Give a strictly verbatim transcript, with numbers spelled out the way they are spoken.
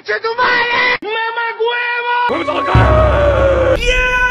concha de tu madre! ¡Mamá huevo! ¡Vamos a la cara! ¡Yeah!